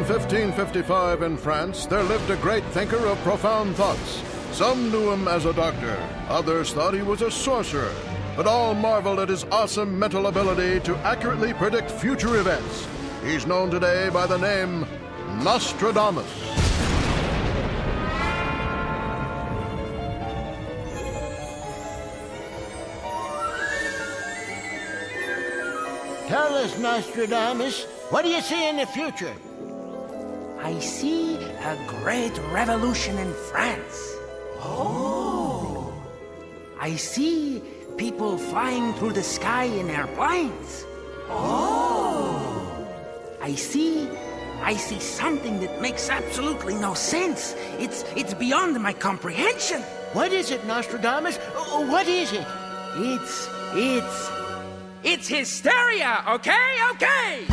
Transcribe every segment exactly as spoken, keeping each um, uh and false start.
In fifteen fifty-five in France, there lived a great thinker of profound thoughts. Some knew him as a doctor, others thought he was a sorcerer, but all marveled at his awesome mental ability to accurately predict future events. He's known today by the name Nostradamus. Tell us, Nostradamus, what do you see in the future? I see a great revolution in France. Oh. I see people flying through the sky in airplanes. Oh. I see, I see something that makes absolutely no sense. It's, it's beyond my comprehension. What is it, Nostradamus? What is it? It's, it's, it's hysteria, okay? Okay!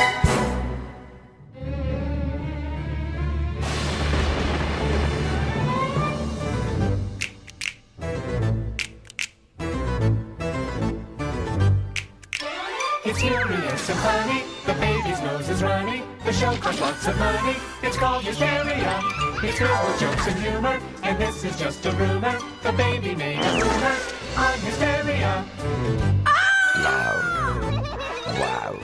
Histeria is funny, the baby's nose is runny, the show costs lots of money, it's called Hysteria. It's filled with jokes and humor, and this is just a rumor, the baby made a rumor on Hysteria. Loud, loud,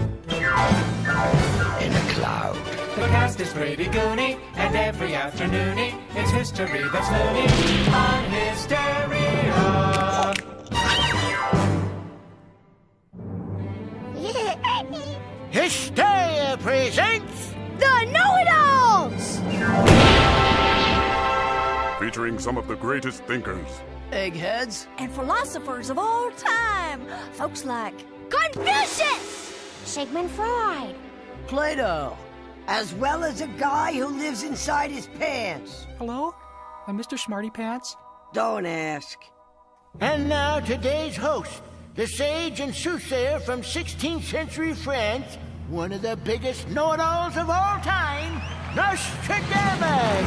in a cloud. The cast is pretty goony, and every afternoony, it's history that's loony on Hysteria. Hysteria presents The Know-It-Alls! Featuring some of the greatest thinkers, eggheads, and philosophers of all time. Folks like Confucius, Sigmund Freud, Plato, as well as a guy who lives inside his pants. Hello? I'm Mister Smarty Pants. Don't ask. And now today's host, the sage and soothsayer from sixteenth century France, one of the biggest know-it-alls of all time, Nostradamus!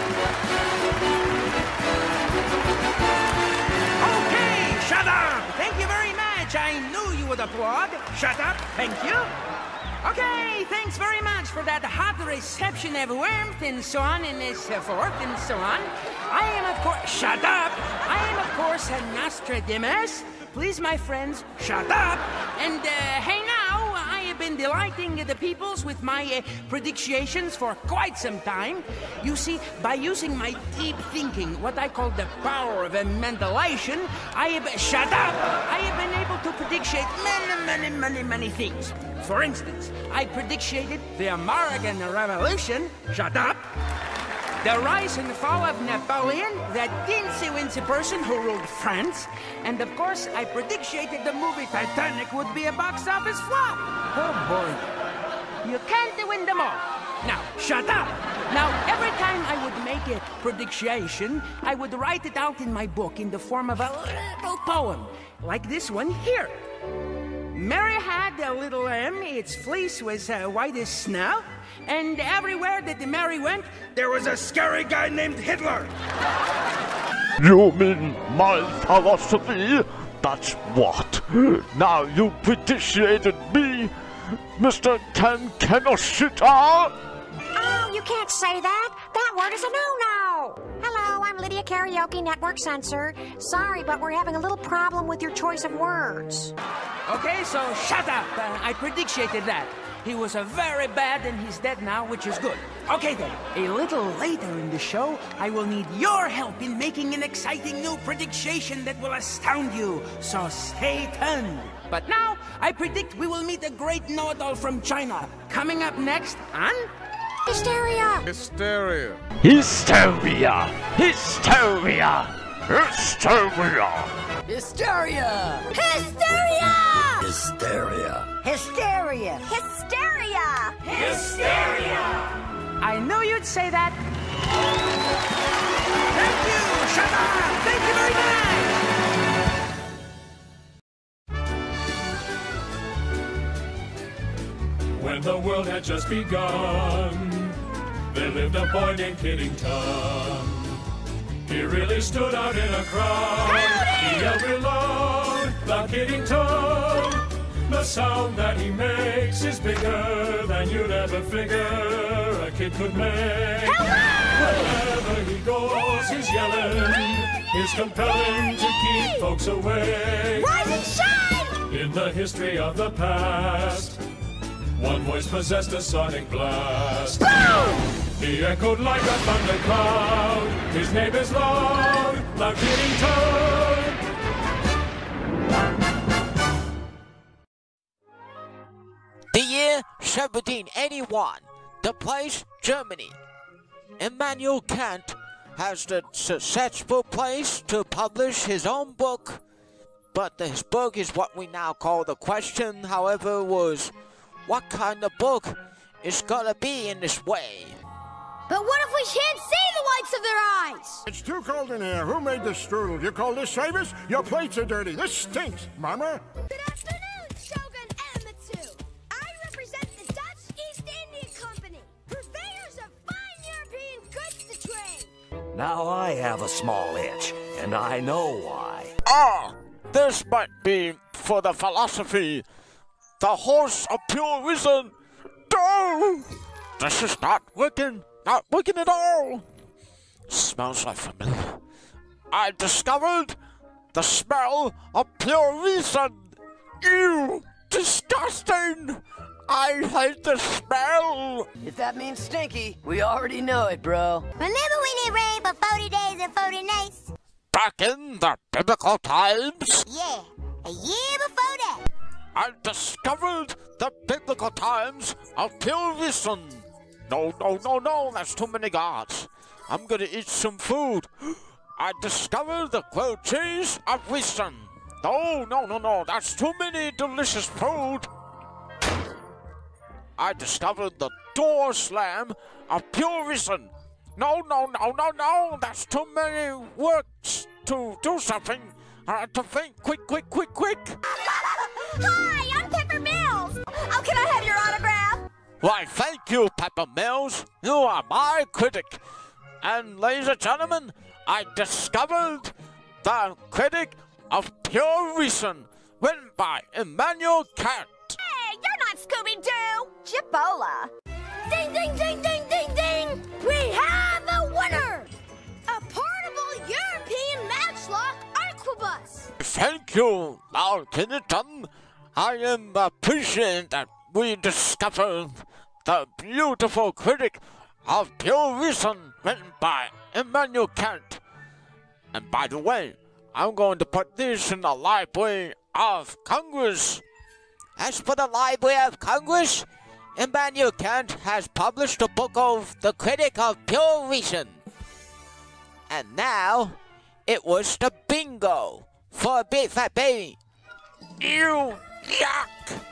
Okay, shut up! Thank you very much. I knew you would applaud. Shut up, thank you. Okay, thanks very much for that hot reception of warmth and so on and so forth and so on. I am, of course... Shut up! I am, of course, a Nostradamus. Please, my friends, shut up. And, uh, hey now, I have been delighting the peoples with my uh, predictions for quite some time. You see, by using my deep thinking, what I call the power of imagination, I have... Shut up! I have been able to predict many, many, many, many things. For instance, I predicted the American Revolution. Shut up! The rise and fall of Napoleon, that teensy-weensy person who ruled France, and of course, I predicted the movie Titanic would be a box office flop. Oh boy. You can't win them all. Now, shut up! Now, every time I would make a prediction, I would write it out in my book in the form of a little poem, like this one here. Mary had a little lamb, its fleece was uh, white as snow, and everywhere that Mary went, there was a scary guy named Hitler. You mean my philosophy? That's what? Now you predicted me, Mister Ken Kenoshita? Oh, you can't say that. That word is a no-no. Hello, I'm Lydia Karaoke Network Censor. Sorry, but we're having a little problem with your choice of words. Okay, so shut up. Uh, I predicted that. He was a very bad and he's dead now, which is good. Okay then, a little later in the show, I will need your help in making an exciting new prediction that will astound you. So stay tuned. But now, I predict we will meet a great know-it-all from China. Coming up next on... Hysteria! Hysteria! Hysteria! Hysteria! Hysteria! hysteria, Hysteria! Hysteria! Hysteria! Hysteria! Hysteria! I knew you'd say that. Thank you, shut up! Thank you very much! When the world had just begun, there lived a boy named Kiddington. He really stood out in a crowd. He yelled real loud, the Kiddington. The sound that he makes is bigger than you'd ever figure a kid could make. Wherever he goes, he's yelling. He's compelling to keep folks away. Rise and shine! In the history of the past, one voice possessed a sonic blast. Boom! He echoed like a thundercloud. His name is loud, loud beating toad. The year seventeen eighty-one. The place, Germany. Immanuel Kant has the successful place to publish his own book, but his book is what we now call The Question, however, was what kind of book is gonna be in this way? But what if we can't see the whites of their eyes? It's too cold in here. Who made this strudel? You call this service? Your plates are dirty. This stinks, Mama. Good afternoon, Shogun Emitsu. I represent the Dutch East India Company, purveyors of fine European goods to trade. Now I have a small itch, and I know why. Ah, this might be for the philosophy. The horse of pure reason. No! This is not working. Not working at all. Smells like familiar. I discovered the smell of pure reason. Ew! Disgusting! I hate the smell! If that means stinky, we already know it, bro. Remember when it rained for forty days and forty nights? Back in the biblical times? Yeah, a year before that. I discovered the biblical times of pure reason. No, no, no, no, that's too many gods. I'm gonna eat some food. I discovered the grilled cheese of reason. No, no, no, no, that's too many delicious food. I discovered the door slam of pure reason. No, no, no, no, no, that's too many works to do something. I have to think quick, quick, quick, quick. Hi, I'm Pepper Mills. Oh, can I have your autograph? Why, thank you, Pepper Mills. You are my critic. And, ladies and gentlemen, I discovered the critic of pure reason, written by Immanuel Kant. Hey, you're not Scooby-Doo. Jibola. Ding, ding, ding, ding, ding, ding. We have a winner. A portable European matchlock Arquebus. Thank you, Lord Kennington. I am appreciating that we discovered the beautiful critic of pure reason written by Immanuel Kant. And by the way, I'm going to put this in the Library of Congress. As for the Library of Congress, Immanuel Kant has published a book of The Critic of Pure Reason. And now, it was the bingo for a big fat baby. Ew, yuck!